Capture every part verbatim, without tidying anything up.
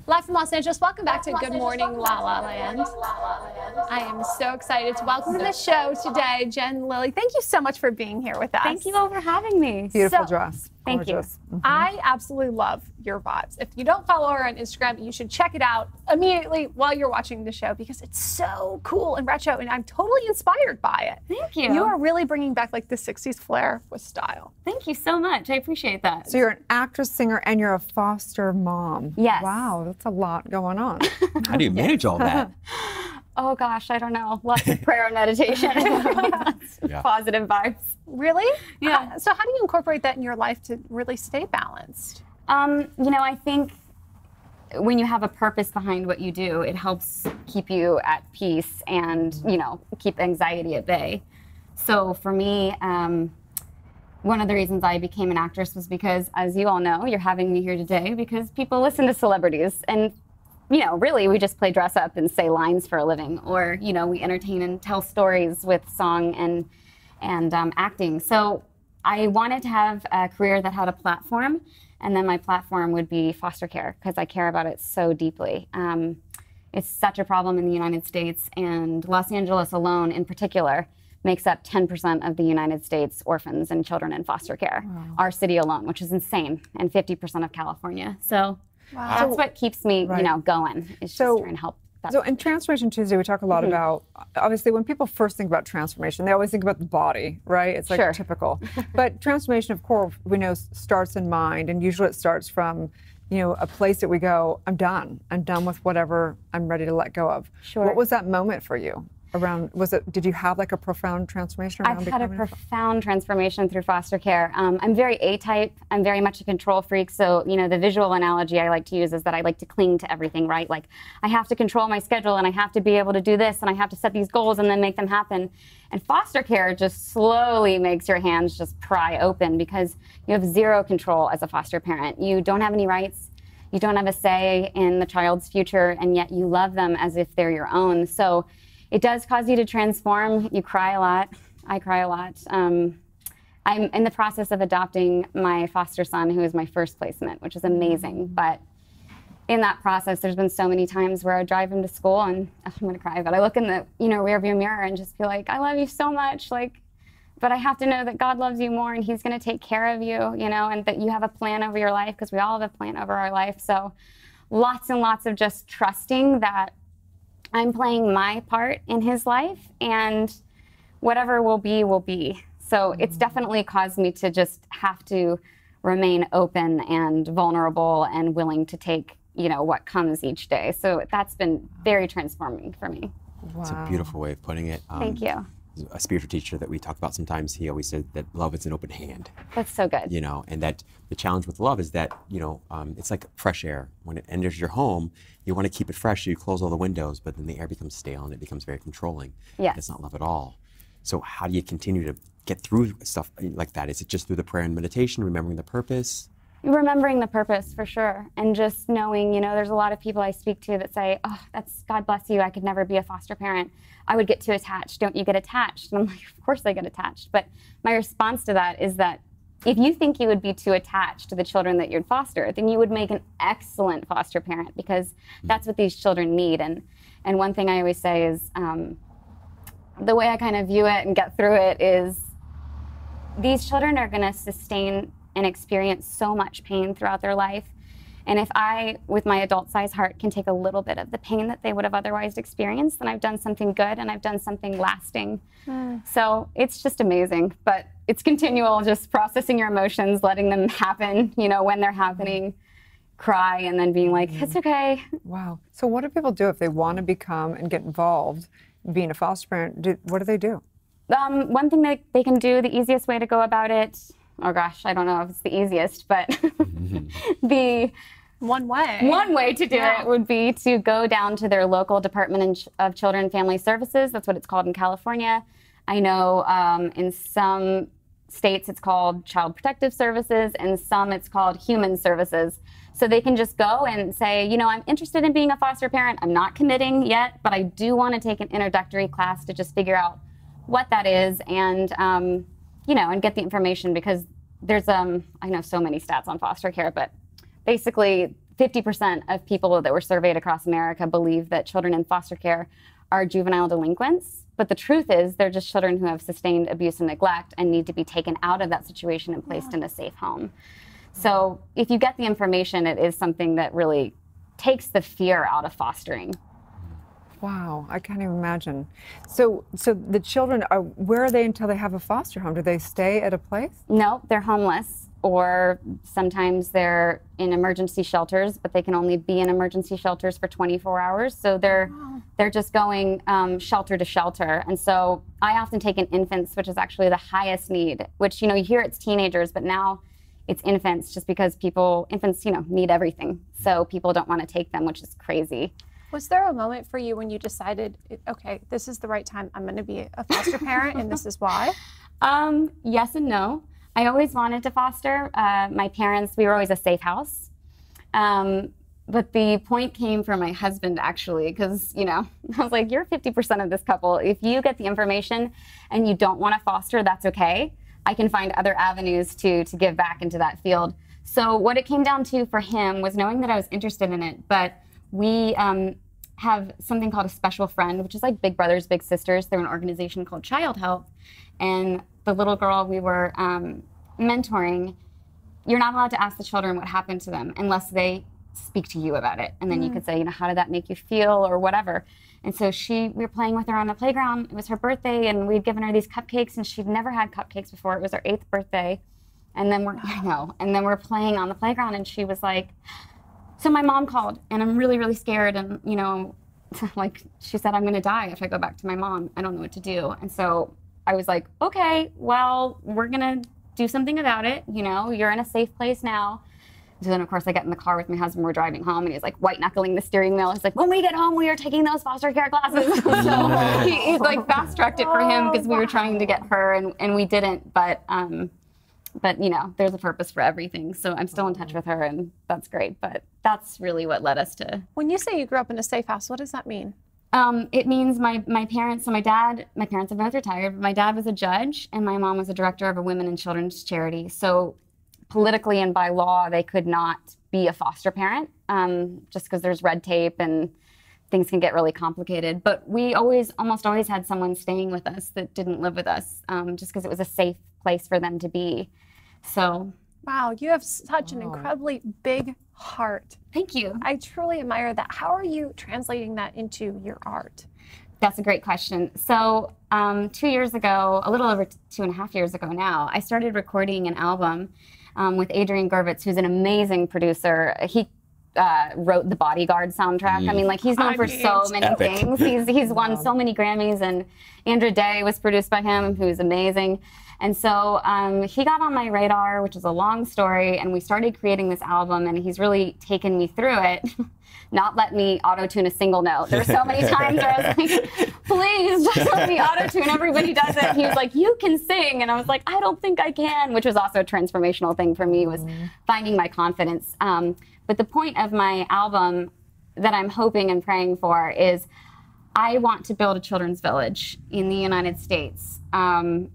Live from Los Angeles, welcome back to Good Morning La La Land. I am so excited to welcome to the show today, Jen Lilly. Thank you so much for being here with us. Thank you all for having me. Beautiful So, dress. Thank Gorgeous. you. Mhm. I absolutely love your vibes. If you don't follow her on Instagram, you should check it out immediately while you're watching the show because it's so cool and retro, and I'm totally inspired by it. Thank you. You are really bringing back like the sixties flair with style. Thank you so much. I appreciate that. So you're an actress, singer, and you're a foster mom. Yes. Wow, that's a lot going on. How do you manage all that? Oh gosh, I don't know. Lots of prayer and meditation. Lots of Yeah. Positive vibes. Really? Yeah. How- so how do you incorporate that in your life to really stay balanced? Um, you know, I think when you have a purpose behind what you do, it helps keep you at peace and, you know, keep anxiety at bay. So for me, um, one of the reasons I became an actress was because, as you all know, you're having me here today because people listen to celebrities. And, you know, really, we just play dress up and say lines for a living. Or, you know, we entertain and tell stories with song and, and um, acting. So I wanted to have a career that had a platform. And then my platform would be foster care because I care about it so deeply. Um, it's such a problem in the United States, and Los Angeles alone in particular makes up ten percent of the United States orphans and children in foster care. Wow. Our city alone, which is insane, and fifty percent of California. So Wow. that's what keeps me, Right. you know, going. Is So- just trying to help. That So in Transformation Tuesday, we talk a lot Mhm. about, obviously when people first think about transformation, they always think about the body, right? It's like Sure. typical. But transformation, of course, we know s- starts in mind, and usually it starts from, you know, a place that we go, I'm done. I'm done with whatever I'm ready to let go of. Sure. What was that moment for you? Around, was it, did you have like a profound transformation around I've had a becoming fo- profound transformation through foster care. Um, I'm very A-type. I'm very much a control freak. So, you know, the visual analogy I like to use is that I like to cling to everything, right? Like, I have to control my schedule, and I have to be able to do this, and I have to set these goals and then make them happen. And foster care just slowly makes your hands just pry open because you have zero control as a foster parent. You don't have any rights. You don't have a say in the child's future, and yet you love them as if they're your own. So it does cause you to transform. You cry a lot. I cry a lot. Um, I'm in the process of adopting my foster son, who is my first placement, which is amazing. But in that process, there's been so many times where I drive him to school and ugh, I'm gonna cry, but I look in the you know rearview mirror and just feel like, I love you so much, like, but I have to know that God loves you more and He's gonna take care of you, you know, and that you have a plan over your life because we all have a plan over our life. So lots and lots of just trusting that I'm playing my part in his life, and whatever will be, will be. So it's definitely caused me to just have to remain open and vulnerable and willing to take, you know, what comes each day. So that's been very transforming for me. Wow. It's a beautiful way of putting it. Um, Thank you. A spiritual teacher that we talk about sometimes, he always said that love is an open hand, That's so good. you know, and that the challenge with love is that, you know, um, it's like fresh air. When it enters your home, you want to keep it fresh, so you close all the windows, but then the air becomes stale and it becomes very controlling. Yes. That's not love at all. So how do you continue to get through stuff like that? Is it just through the prayer and meditation, remembering the purpose? Remembering the purpose for sure, and just knowing, you know, there's a lot of people I speak to that say, oh, that's, God bless you, I could never be a foster parent. I would get too attached. Don't you get attached? And I'm like, of course I get attached. But my response to that is that if you think you would be too attached to the children that you'd foster, then you would make an excellent foster parent because that's what these children need. And, and one thing I always say is, um, the way I kind of view it and get through it is these children are going to sustain and experience so much pain throughout their life. And if I, with my adult-sized heart, can take a little bit of the pain that they would have otherwise experienced, then I've done something good and I've done something lasting. Mm. So it's just amazing. But it's continual, just processing your emotions, letting them happen, you know, when they're happening, cry, and then being like, it's okay. Wow. So what do people do if they want to become and get involved in being a foster parent? Do, what do they do? Um, one thing that they can do, the easiest way to go about it, oh gosh, I don't know if it's the easiest, but the One way. one way to do Yeah. it would be to go down to their local Department in- of Children and Family Services. That's what it's called in California. I know um, in some states it's called Child Protective Services, and some it's called Human Services. So they can just go and say, you know, I'm interested in being a foster parent. I'm not committing yet, but I do want to take an introductory class to just figure out what that is and, um, you know, and get the information because there's, um, I know so many stats on foster care, but basically fifty percent of people that were surveyed across America believe that children in foster care are juvenile delinquents. But the truth is they're just children who have sustained abuse and neglect and need to be taken out of that situation and placed yeah. in a safe home. So if you get the information, it is something that really takes the fear out of fostering. Wow, I can't even imagine. So, so the children are, where are they until they have a foster home? Do they stay at a place? No, they're homeless, or sometimes they're in emergency shelters, but they can only be in emergency shelters for twenty-four hours. So they're wow. they're just going um, shelter to shelter. And so I often take in infants, which is actually the highest need. Which, you know, you hear it's teenagers, but now it's infants, just because people infants, you know, need everything. So people don't want to take them, which is crazy. Was there a moment for you when you decided, okay, this is the right time, I'm going to be a foster parent, and this is why? Um, yes and no. I always wanted to foster. Uh, my parents, we were always a safe house. Um, but the point came from my husband, actually, because, you know, I was like, you're fifty percent of this couple. If you get the information and you don't want to foster, that's okay. I can find other avenues to, to give back into that field. So what it came down to for him was knowing that I was interested in it, but we um, have something called a special friend, which is like Big Brothers Big Sisters. They're an organization called Child Health. And the little girl we were um, mentoring, you're not allowed to ask the children what happened to them unless they speak to you about it. And then mm. you could say, you know, how did that make you feel or whatever. And so she, we were playing with her on the playground. It was her birthday, and we'd given her these cupcakes, and she'd never had cupcakes before. It was her eighth birthday. And then we're, I know, and then we're playing on the playground, and she was like, so my mom called, and I'm really, really scared, and, you know, like, she said, I'm gonna die if I go back to my mom. I don't know what to do. And so I was like, okay, well, we're gonna do something about it. You know, you're in a safe place now. So then, of course, I get in the car with my husband, we're driving home, and he's like white-knuckling the steering wheel. He's like, when we get home, we are taking those foster care classes. So he, he like fast-tracked it for him, because we were trying to get her, and, and we didn't, but, um, but, you know, there's a purpose for everything. So I'm still in touch with her, and that's great. But that's really what led us to. When you say you grew up in a safe house, what does that mean? Um, it means my, my parents, so my dad, my parents are both retired, but my dad was a judge, and my mom was a director of a women and children's charity. So politically and by law, they could not be a foster parent, um, just because there's red tape and things can get really complicated. But we always, almost always had someone staying with us that didn't live with us, um, just because it was a safe place for them to be. So. Wow, you have such an incredibly big heart. Thank you. I truly admire that. How are you translating that into your art? That's a great question. So um, two years ago, a little over two and a half years ago now, I started recording an album um, with Adrian Gervitz, who's an amazing producer. He uh, wrote the Bodyguard soundtrack. Mm. I mean, like, he's known I for mean, so many epic. things. He's, he's won wow. so many Grammys, and Andra Day was produced by him, who's amazing. And so um, he got on my radar, which is a long story, and we started creating this album, and he's really taken me through it, not let me auto-tune a single note. There were so many times where I was like, please, just let me auto-tune, everybody does it. And he was like, you can sing, and I was like, I don't think I can, which was also a transformational thing for me, was mm-hmm. finding my confidence. Um, but the point of my album that I'm hoping and praying for is I want to build a children's village in the United States. Um,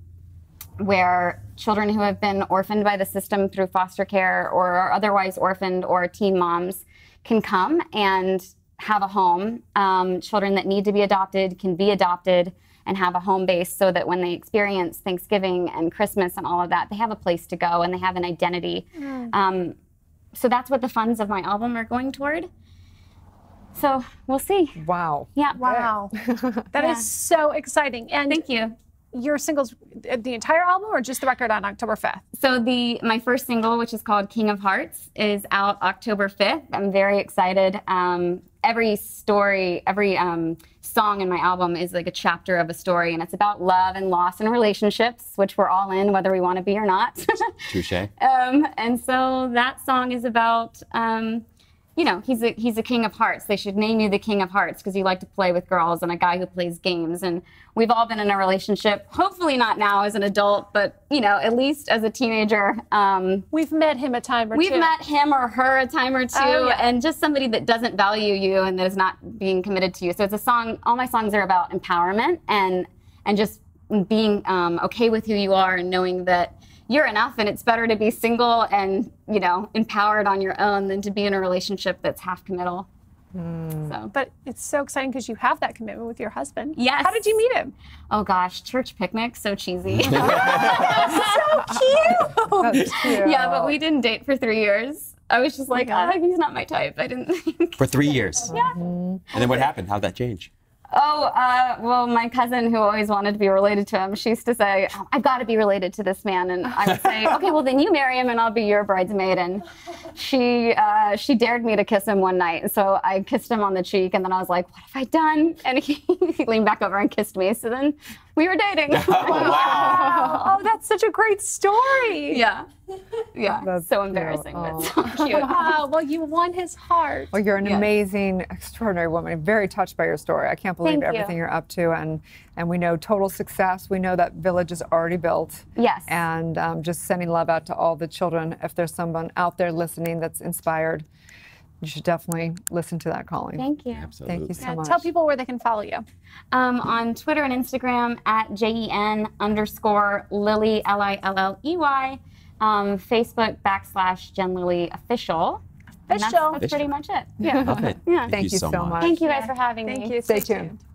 where children who have been orphaned by the system through foster care or are otherwise orphaned, or teen moms, can come and have a home. Um, children that need to be adopted can be adopted and have a home base, so that when they experience Thanksgiving and Christmas and all of that, they have a place to go and they have an identity. Mm. Um, so that's what the funds of my album are going toward. So we'll see. Wow. Yeah. Wow. That yeah. is so exciting. And thank you. Your singles, the entire album, or just the record on October fifth? So the my first single, which is called King of Hearts, is out October fifth. I'm very excited. Um, every story, every um, song in my album is like a chapter of a story, and it's about love and loss and relationships, which we're all in, whether we want to be or not. Touche. um, and so that song is about, um, you know, he's a he's a king of hearts. They should name you the king of hearts, because you like to play with girls and a guy who plays games. And we've all been in a relationship, hopefully not now as an adult, but, you know, at least as a teenager. Um, we've met him a time or we've two. We've met him or her a time or two, oh, yeah. and just somebody that doesn't value you and that is not being committed to you. So it's a song, all my songs are about empowerment and, and just being um, okay with who you are and knowing that you're enough, and it's better to be single and, you know, empowered on your own than to be in a relationship that's half committal. Mm. So. But it's so exciting because you have that commitment with your husband. Yes. How did you meet him? Oh gosh, church picnic, so cheesy. So cute. That's cute. Yeah, but we didn't date for three years. I was just like, ah, he's not my type. I didn't think. For three years. Yeah. And then what happened? How'd that change? Oh, uh, well, my cousin who always wanted to be related to him, she used to say, oh, I've got to be related to this man. And I would say, okay, well, then you marry him and I'll be your bridesmaid. And she uh, she dared me to kiss him one night. And so I kissed him on the cheek. And then I was like, what have I done? And he, he leaned back over and kissed me. So then we were dating. Oh, wow. Oh, that's such a great story. Yeah. Yeah. That's so cute. embarrassing, Oh. but so cute. Wow, well, you won his heart. Well, you're an Yeah. amazing, extraordinary woman. I'm very touched by your story. I can't believe Thank you. everything you're up to, and and we know total success. We know that village is already built. Yes. And um, just sending love out to all the children. If there's someone out there listening that's inspired, you should definitely listen to that calling. Thank you. Absolutely. Thank you so Yeah, much. tell people where they can follow you. Um, on Twitter and Instagram at J E N underscore Lily, L I L L E Y. Um, Facebook backslash Jen Lily official. And that's, Official. that's pretty much it. Yeah. Love it. Yeah. Thank you so much. Thank you guys for having me. Thank you. Stay tuned.